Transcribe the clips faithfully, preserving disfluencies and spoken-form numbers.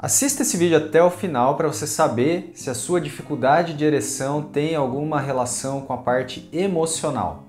Assista esse vídeo até o final para você saber se a sua dificuldade de ereção tem alguma relação com a parte emocional.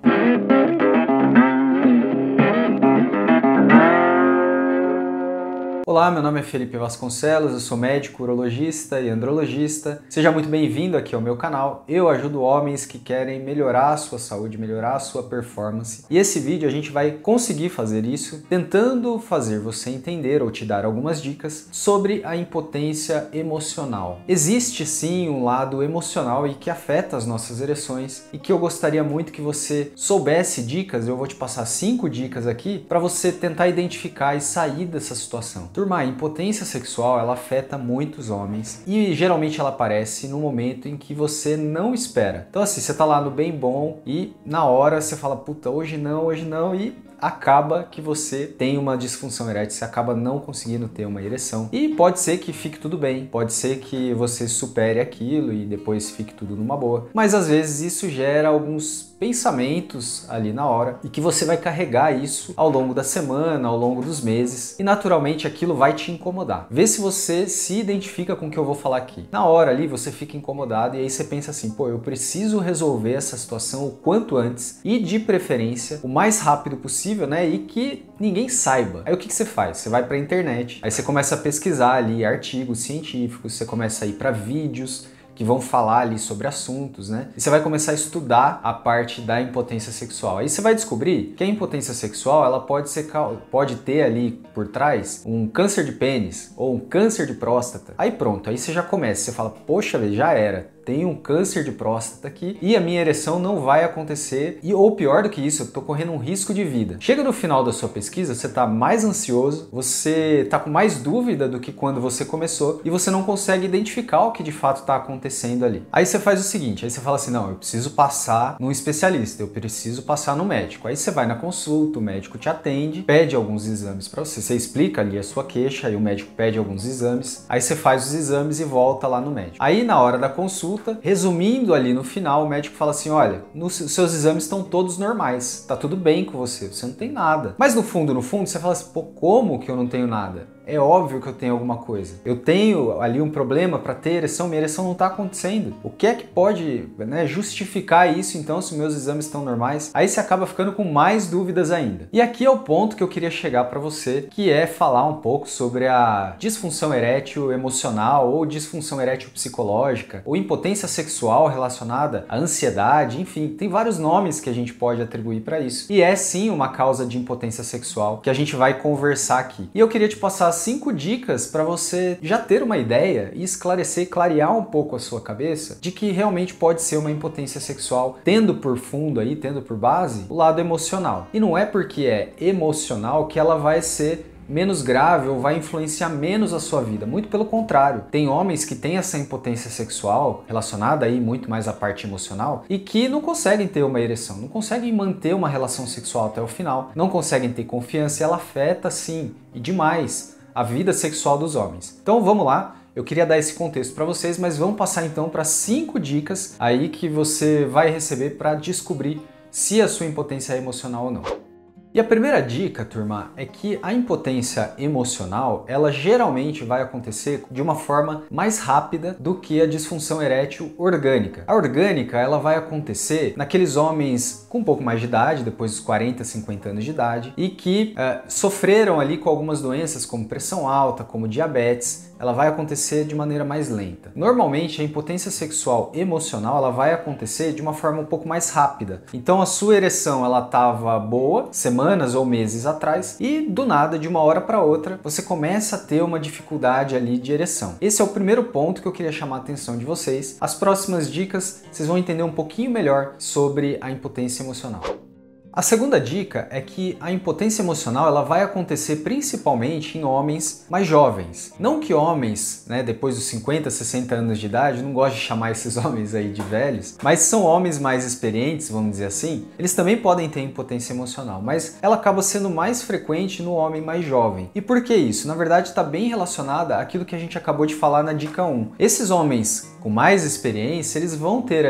Olá, meu nome é Felipe Vasconcelos, eu sou médico, urologista e andrologista. Seja muito bem-vindo aqui ao meu canal. Eu ajudo homens que querem melhorar a sua saúde, melhorar a sua performance. E esse vídeo a gente vai conseguir fazer isso tentando fazer você entender ou te dar algumas dicas sobre a impotência emocional. Existe sim um lado emocional e que afeta as nossas ereções e que eu gostaria muito que você soubesse dicas. Eu vou te passar cinco dicas aqui para você tentar identificar e sair dessa situação. Turma, a impotência sexual ela afeta muitos homens e geralmente ela aparece no momento em que você não espera. Então assim, você tá lá no bem bom e na hora você fala, puta, hoje não, hoje não, e acaba que você tem uma disfunção erétil, você acaba não conseguindo ter uma ereção. E pode ser que fique tudo bem, pode ser que você supere aquilo e depois fique tudo numa boa. Mas às vezes isso gera alguns pensamentos ali na hora e que você vai carregar isso ao longo da semana, ao longo dos meses e naturalmente aquilo vai te incomodar. Vê se você se identifica com o que eu vou falar aqui. Na hora ali você fica incomodado e aí você pensa assim, pô, eu preciso resolver essa situação o quanto antes e de preferência o mais rápido possível, né? E que ninguém saiba. Aí o que que você faz? Você vai para a internet, aí você começa a pesquisar ali artigos científicos, você começa a ir para vídeos que vão falar ali sobre assuntos, né? E você vai começar a estudar a parte da impotência sexual. Aí você vai descobrir que a impotência sexual, ela pode ser, pode ter ali por trás um câncer de pênis ou um câncer de próstata. Aí pronto, aí você já começa, você fala, poxa, já era. Tenho um câncer de próstata aqui e a minha ereção não vai acontecer e ou pior do que isso, eu tô correndo um risco de vida. Chega no final da sua pesquisa, você tá mais ansioso, você tá com mais dúvida do que quando você começou e você não consegue identificar o que de fato tá acontecendo ali. Aí você faz o seguinte, aí você fala assim, não, eu preciso passar num especialista, eu preciso passar no médico. Aí você vai na consulta, o médico te atende, pede alguns exames para você, você explica ali a sua queixa, aí o médico pede alguns exames, aí você faz os exames e volta lá no médico. Aí na hora da consulta, resumindo ali no final, o médico fala assim, olha, nos seus exames estão todos normais, tá tudo bem com você, você não tem nada. Mas no fundo, no fundo, você fala assim, pô, como que eu não tenho nada? É óbvio que eu tenho alguma coisa. Eu tenho ali um problema para ter ereção, minha ereção não está acontecendo. O que é que pode, né, justificar isso então se meus exames estão normais? Aí você acaba ficando com mais dúvidas ainda. E aqui é o ponto que eu queria chegar para você, que é falar um pouco sobre a disfunção erétil emocional ou disfunção erétil psicológica ou impotência sexual relacionada à ansiedade, enfim, tem vários nomes que a gente pode atribuir para isso. E é sim uma causa de impotência sexual que a gente vai conversar aqui. E eu queria te passar cinco dicas para você já ter uma ideia e esclarecer, clarear um pouco a sua cabeça de que realmente pode ser uma impotência sexual, tendo por fundo aí, tendo por base o lado emocional. E não é porque é emocional que ela vai ser menos grave ou vai influenciar menos a sua vida. Muito pelo contrário. Tem homens que têm essa impotência sexual relacionada aí muito mais à parte emocional e que não conseguem ter uma ereção, não conseguem manter uma relação sexual até o final, não conseguem ter confiança e ela afeta sim, e demais, a vida sexual dos homens. Então vamos lá. Eu queria dar esse contexto para vocês, mas vamos passar então para cinco dicas aí que você vai receber para descobrir se a sua impotência é emocional ou não. E a primeira dica, turma, é que a impotência emocional, ela geralmente vai acontecer de uma forma mais rápida do que a disfunção erétil orgânica. A orgânica, ela vai acontecer naqueles homens com um pouco mais de idade, depois dos quarenta, cinquenta anos de idade, e que uh, sofreram ali com algumas doenças como pressão alta, como diabetes. Ela vai acontecer de maneira mais lenta. Normalmente, a impotência sexual emocional, ela vai acontecer de uma forma um pouco mais rápida. Então, a sua ereção, ela estava boa, semanas ou meses atrás, e do nada, de uma hora para outra, você começa a ter uma dificuldade ali de ereção. Esse é o primeiro ponto que eu queria chamar a atenção de vocês. As próximas dicas, vocês vão entender um pouquinho melhor sobre a impotência emocional. A segunda dica é que a impotência emocional ela vai acontecer principalmente em homens mais jovens. Não que homens, né, depois dos cinquenta, sessenta anos de idade, não gosto de chamar esses homens aí de velhos, mas são homens mais experientes, vamos dizer assim, eles também podem ter impotência emocional, mas ela acaba sendo mais frequente no homem mais jovem. E por que isso? Na verdade está bem relacionada àquilo que a gente acabou de falar na dica um. Esses homens com mais experiência, eles vão ter ali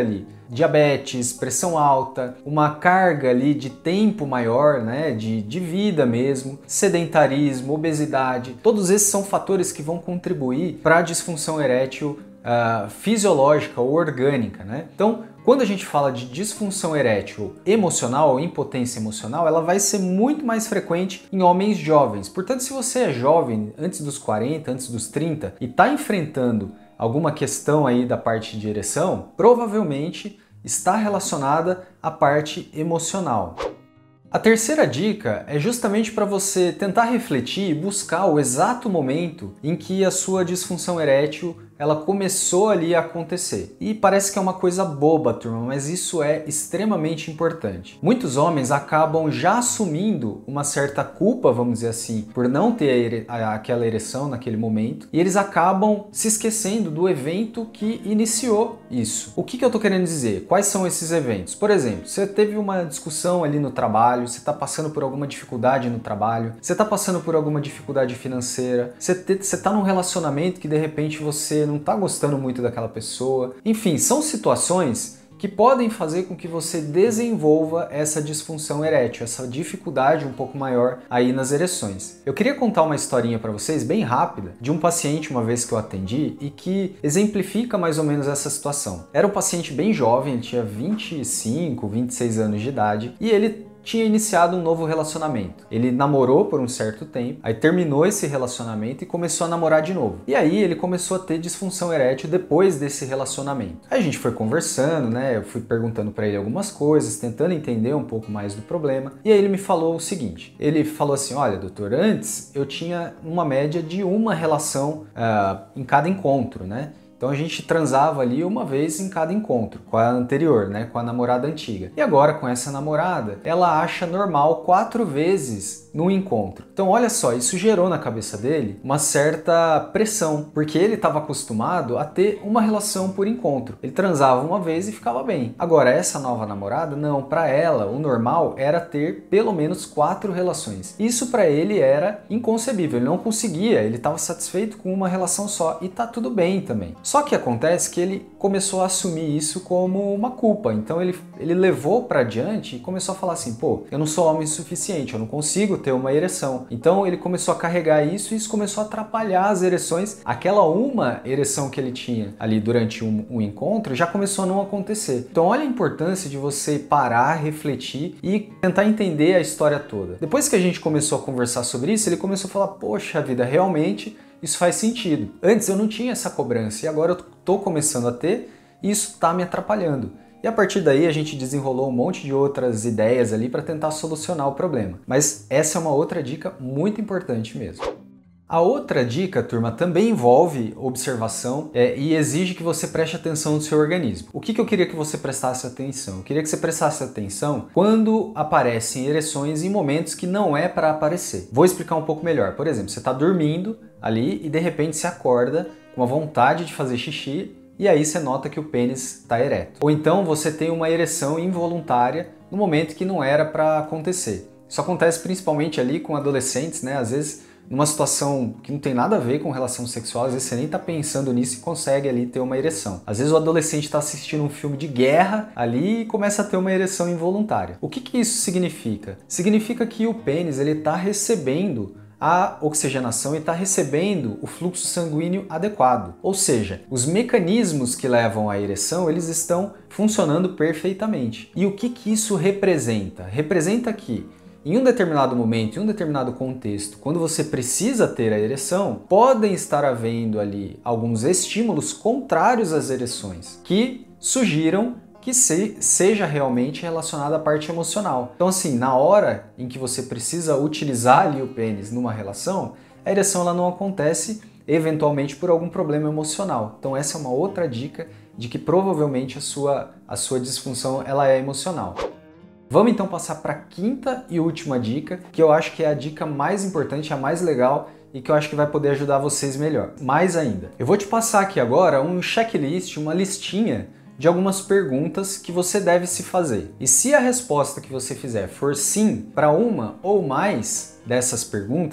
diabetes, pressão alta, uma carga ali de tempo maior, né, de, de vida mesmo, sedentarismo, obesidade, todos esses são fatores que vão contribuir para a disfunção erétil uh, fisiológica ou orgânica, né? Então, quando a gente fala de disfunção erétil emocional ou impotência emocional, ela vai ser muito mais frequente em homens jovens. Portanto, se você é jovem, antes dos quarenta, antes dos trinta, e está enfrentando alguma questão aí da parte de ereção, provavelmente está relacionada à parte emocional. A terceira dica é justamente para você tentar refletir e buscar o exato momento em que a sua disfunção erétil ela começou ali a acontecer. E parece que é uma coisa boba, turma, mas isso é extremamente importante. Muitos homens acabam já assumindo uma certa culpa, vamos dizer assim, por não ter aquela ereção naquele momento, e eles acabam se esquecendo do evento que iniciou isso. O que que eu tô querendo dizer? Quais são esses eventos? Por exemplo, você teve uma discussão ali no trabalho, você está passando por alguma dificuldade no trabalho, você está passando por alguma dificuldade financeira, você está num relacionamento que de repente você não está gostando muito daquela pessoa. Enfim, são situações que podem fazer com que você desenvolva essa disfunção erétil, essa dificuldade um pouco maior aí nas ereções. Eu queria contar uma historinha para vocês bem rápida de um paciente uma vez que eu atendi e que exemplifica mais ou menos essa situação. Era um paciente bem jovem, ele tinha vinte e cinco, vinte e seis anos de idade e ele tinha iniciado um novo relacionamento. Ele namorou por um certo tempo, aí terminou esse relacionamento e começou a namorar de novo. E aí ele começou a ter disfunção erétil depois desse relacionamento. Aí a gente foi conversando, né? Eu fui perguntando para ele algumas coisas, tentando entender um pouco mais do problema. E aí ele me falou o seguinte, ele falou assim, olha doutor, antes eu tinha uma média de uma relação uh, em cada encontro, né? Então a gente transava ali uma vez em cada encontro, com a anterior, né, com a namorada antiga. E agora com essa namorada, ela acha normal quatro vezes no encontro. Então olha só, isso gerou na cabeça dele uma certa pressão, porque ele estava acostumado a ter uma relação por encontro. Ele transava uma vez e ficava bem. Agora essa nova namorada, não, para ela o normal era ter pelo menos quatro relações. Isso para ele era inconcebível, ele não conseguia, ele estava satisfeito com uma relação só e tá tudo bem também. Só que acontece que ele começou a assumir isso como uma culpa, então ele, ele levou para diante e começou a falar assim, pô, eu não sou homem suficiente, eu não consigo ter uma ereção. Então ele começou a carregar isso e isso começou a atrapalhar as ereções. Aquela uma ereção que ele tinha ali durante um, um encontro já começou a não acontecer. Então olha a importância de você parar, refletir e tentar entender a história toda. Depois que a gente começou a conversar sobre isso, ele começou a falar, poxa vida, realmente isso faz sentido. Antes eu não tinha essa cobrança e agora eu tô começando a ter e isso tá me atrapalhando. E a partir daí a gente desenrolou um monte de outras ideias ali para tentar solucionar o problema. Mas essa é uma outra dica muito importante mesmo. A outra dica, turma, também envolve observação é, e exige que você preste atenção no seu organismo. O que, que eu queria que você prestasse atenção? Eu queria que você prestasse atenção quando aparecem ereções em momentos que não é para aparecer. Vou explicar um pouco melhor. Por exemplo, você está dormindo ali e de repente se acorda com uma vontade de fazer xixi e aí você nota que o pênis está ereto. Ou então você tem uma ereção involuntária no momento que não era para acontecer. Isso acontece principalmente ali com adolescentes, né? Às vezes numa situação que não tem nada a ver com relação sexual, às vezes você nem tá pensando nisso e consegue ali ter uma ereção. Às vezes o adolescente está assistindo um filme de guerra ali e começa a ter uma ereção involuntária. O que que isso significa? Significa que o pênis ele está recebendo a oxigenação e está recebendo o fluxo sanguíneo adequado. Ou seja, os mecanismos que levam à ereção, eles estão funcionando perfeitamente. E o que que isso representa? Representa que em um determinado momento, em um determinado contexto, quando você precisa ter a ereção, podem estar havendo ali alguns estímulos contrários às ereções, que sugiram que se, seja realmente relacionado à parte emocional. Então assim, na hora em que você precisa utilizar ali o pênis numa relação, a ereção ela não acontece eventualmente por algum problema emocional. Então essa é uma outra dica de que provavelmente a sua, a sua disfunção ela é emocional. Vamos então passar para a quinta e última dica, que eu acho que é a dica mais importante, a mais legal e que eu acho que vai poder ajudar vocês melhor. Mais ainda, eu vou te passar aqui agora um checklist, uma listinha de algumas perguntas que você deve se fazer. E se a resposta que você fizer for sim para uma ou mais dessas perguntas,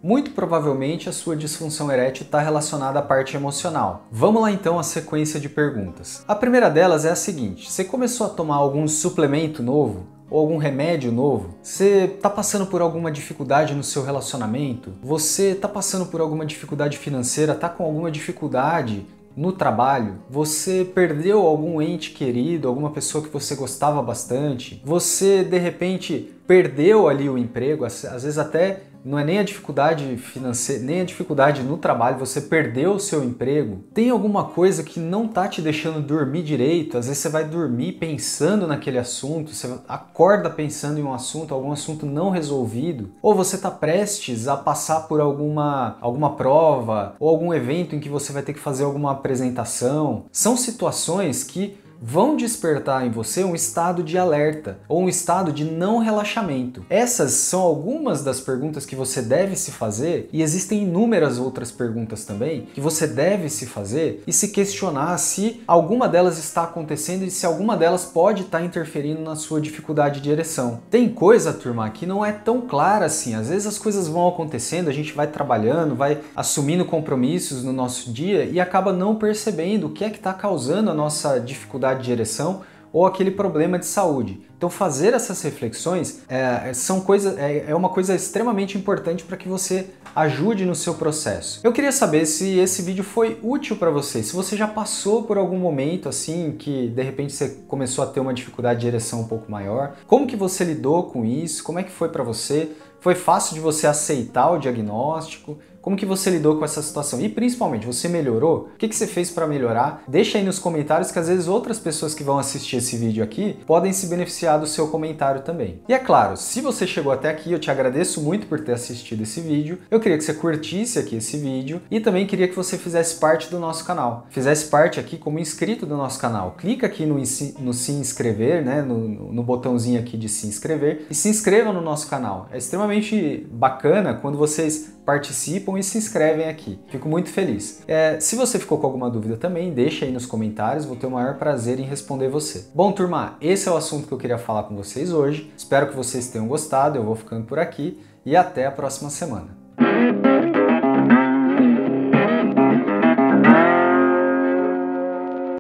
muito provavelmente a sua disfunção erétil está relacionada à parte emocional. Vamos lá então à sequência de perguntas. A primeira delas é a seguinte: você começou a tomar algum suplemento novo? Ou algum remédio novo? Você está passando por alguma dificuldade no seu relacionamento? Você está passando por alguma dificuldade financeira? Está com alguma dificuldade no trabalho? Você perdeu algum ente querido, alguma pessoa que você gostava bastante? Você, de repente, perdeu ali o emprego, às vezes até não é nem a dificuldade financeira, nem a dificuldade no trabalho, você perdeu o seu emprego. Tem alguma coisa que não tá te deixando dormir direito? Às vezes você vai dormir pensando naquele assunto, você acorda pensando em um assunto, algum assunto não resolvido, ou você tá prestes a passar por alguma, alguma prova, ou algum evento em que você vai ter que fazer alguma apresentação. São situações que vão despertar em você um estado de alerta ou um estado de não relaxamento. Essas são algumas das perguntas que você deve se fazer, e existem inúmeras outras perguntas também que você deve se fazer e se questionar se alguma delas está acontecendo e se alguma delas pode estar interferindo na sua dificuldade de ereção. Tem coisa, turma, que não é tão clara assim. Às vezes as coisas vão acontecendo, a gente vai trabalhando, vai assumindo compromissos no nosso dia e acaba não percebendo o que é que está causando a nossa dificuldade de ereção ou aquele problema de saúde. Então fazer essas reflexões é, são coisa, é, é uma coisa extremamente importante para que você ajude no seu processo. Eu queria saber se esse vídeo foi útil para você, se você já passou por algum momento assim que de repente você começou a ter uma dificuldade de ereção um pouco maior, como que você lidou com isso, como é que foi para você? Foi fácil de você aceitar o diagnóstico? Como que você lidou com essa situação? E principalmente, você melhorou? O que que você fez para melhorar? Deixa aí nos comentários que às vezes outras pessoas que vão assistir esse vídeo aqui podem se beneficiar do seu comentário também. E é claro, se você chegou até aqui, eu te agradeço muito por ter assistido esse vídeo. Eu queria que você curtisse aqui esse vídeo e também queria que você fizesse parte do nosso canal. Fizesse parte aqui como inscrito do nosso canal. Clica aqui no, no se inscrever, né? No, no botãozinho aqui de se inscrever e se inscreva no nosso canal. É extremamente bacana quando vocês participam e se inscrevem aqui. Fico muito feliz. É, se você ficou com alguma dúvida também, deixa aí nos comentários, vou ter o maior prazer em responder você. Bom, turma, esse é o assunto que eu queria falar com vocês hoje. Espero que vocês tenham gostado, eu vou ficando por aqui e até a próxima semana.